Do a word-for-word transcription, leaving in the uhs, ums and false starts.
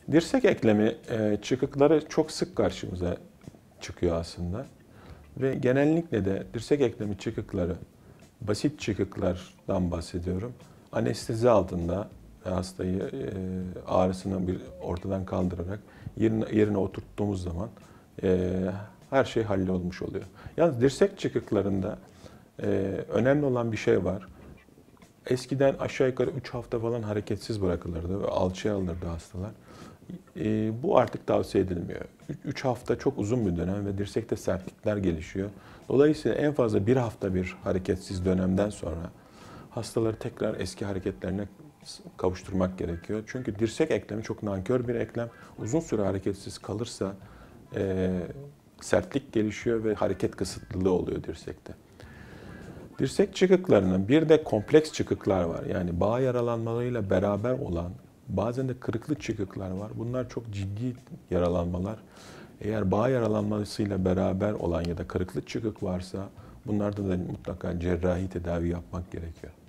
Dirsek eklemi e, çıkıkları çok sık karşımıza çıkıyor aslında. Ve genellikle de dirsek eklemi çıkıkları, basit çıkıklardan bahsediyorum. Anestezi altında hastayı e, ağrısını bir ortadan kaldırarak yerine, yerine oturttuğumuz zaman e, her şey hallolmuş oluyor. Yalnız dirsek çıkıklarında e, önemli olan bir şey var. Eskiden aşağı yukarı üç hafta falan hareketsiz bırakılırdı ve alçıya alınırdı hastalar. E, bu artık tavsiye edilmiyor. üç hafta çok uzun bir dönem ve dirsekte sertlikler gelişiyor. Dolayısıyla en fazla bir hafta bir hareketsiz dönemden sonra hastaları tekrar eski hareketlerine kavuşturmak gerekiyor. Çünkü dirsek eklemi çok nankör bir eklem. Uzun süre hareketsiz kalırsa e, sertlik gelişiyor ve hareket kısıtlılığı oluyor dirsekte. Dirsek çıkıklarının bir de kompleks çıkıklar var. Yani bağ yaralanmalarıyla beraber olan bazen de kırıklı çıkıklar var. Bunlar çok ciddi yaralanmalar. Eğer bağ yaralanmasıyla beraber olan ya da kırıklı çıkık varsa bunlarda da mutlaka cerrahi tedavi yapmak gerekiyor.